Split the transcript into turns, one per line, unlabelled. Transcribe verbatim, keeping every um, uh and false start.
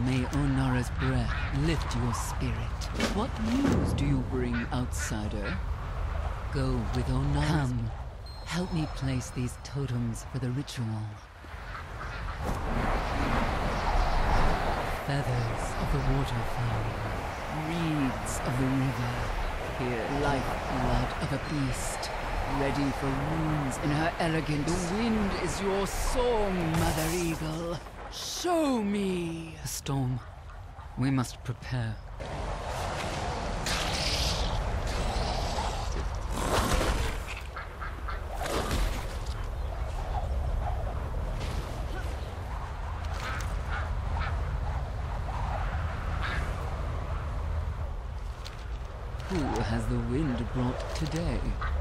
May Onara's breath lift your spirit. What news do you bring, outsider? Go with Onara. Come, help me place these totems for the ritual. Feathers of the waterfowl, reeds of the river, here lifeblood of a beast, ready for wounds in her elegant. The wind is your song, Mother Eagle. Show me! A storm. We must prepare. Who has the wind brought today?